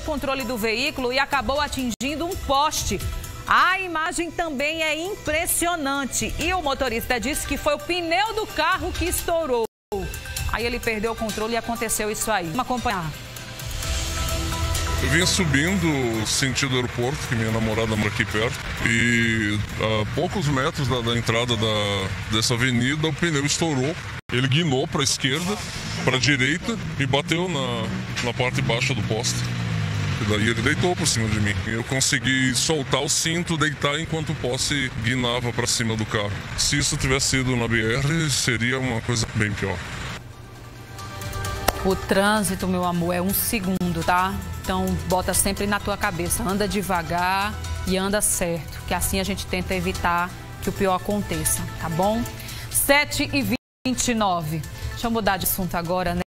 controle do veículo e acabou atingindo um poste. A imagem também é impressionante e o motorista disse que foi o pneu do carro que estourou. Aí ele perdeu o controle e aconteceu isso aí. Vamos acompanhar. Eu vinha subindo sentido aeroporto, que minha namorada mora aqui perto, e a poucos metros da entrada dessa avenida o pneu estourou. Ele guinou para a esquerda, para a direita e bateu na parte baixa do poste. E daí ele deitou por cima de mim. Eu consegui soltar o cinto, deitar enquanto o poste guinava para cima do carro. Se isso tivesse sido na BR, seria uma coisa bem pior. O trânsito, meu amor, é um segundo, tá? Então, bota sempre na tua cabeça. Anda devagar e anda certo, que assim a gente tenta evitar que o pior aconteça, tá bom? 7h29. Deixa eu mudar de assunto agora, né?